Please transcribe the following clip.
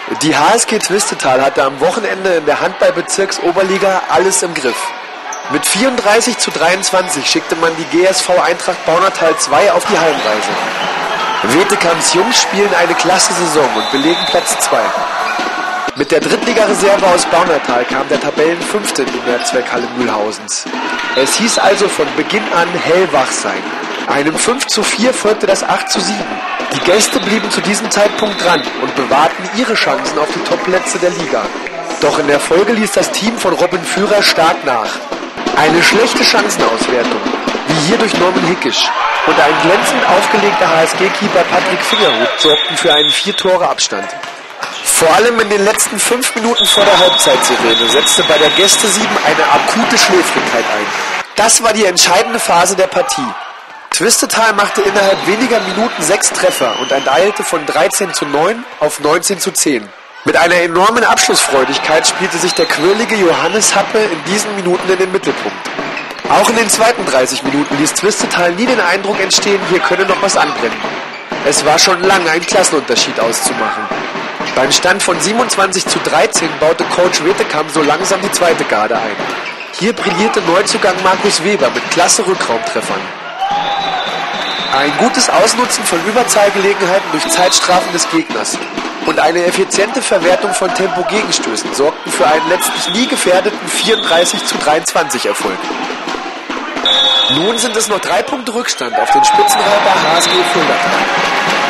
Die HSG Twistetal hatte am Wochenende in der Handball-Bezirksoberliga alles im Griff. Mit 34:23 schickte man die GSV Eintracht Baunatal 2 auf die Heimreise. Wetekams Jungs spielen eine klasse Saison und belegen Platz 2. Mit der Drittligareserve aus Baunatal kam der Tabellenfünfte in die Mehrzweckhalle Mühlhausens. Es hieß also von Beginn an hellwach sein. Einem 5:4 folgte das 8:7. Die Gäste blieben zu diesem Zeitpunkt dran und bewahrten ihre Chancen auf die Topplätze der Liga. Doch in der Folge ließ das Team von Robin Führer stark nach. Eine schlechte Chancenauswertung, wie hier durch Norman Hickisch, und ein glänzend aufgelegter HSG-Keeper Patrick Fingerhut sorgten für einen 4-Tore-Abstand. Vor allem in den letzten 5 Minuten vor der Halbzeitsirene setzte bei der Gäste-7 eine akute Schläfrigkeit ein. Das war die entscheidende Phase der Partie. Twistetal machte innerhalb weniger Minuten 6 Treffer und enteilte von 13:9 auf 19:10. Mit einer enormen Abschlussfreudigkeit spielte sich der quirlige Johannes Happe in diesen Minuten in den Mittelpunkt. Auch in den zweiten 30 Minuten ließ Twistetal nie den Eindruck entstehen, hier könne noch was anbrennen. Es war schon lange ein Klassenunterschied auszumachen. Beim Stand von 27:13 baute Coach Wetekam so langsam die zweite Garde ein. Hier brillierte Neuzugang Markus Weber mit klasse Rückraumtreffern. Ein gutes Ausnutzen von Überzahlgelegenheiten durch Zeitstrafen des Gegners und eine effiziente Verwertung von Tempo-Gegenstößen sorgten für einen letztlich nie gefährdeten 34:23 Erfolg. Nun sind es noch 3 Punkte Rückstand auf den Spitzenreiter HSG Fulda.